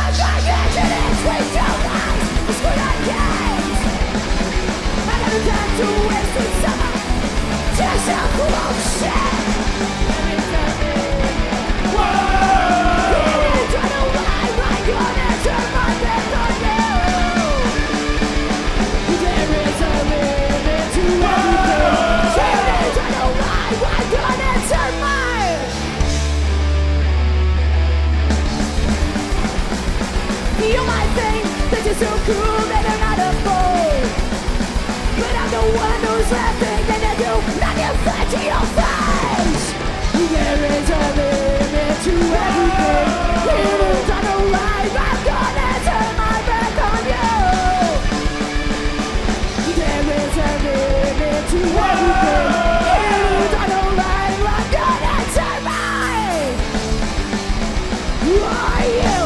You might think that you're so cool that you're not a fool, but I'm the one who's laughing and I do manufacture your face. There is a limit to everything. If it's on the right, I'm gonna turn my back on you. There is a limit to everything. If it's on the right, I'm gonna turn my... Oh, yeah.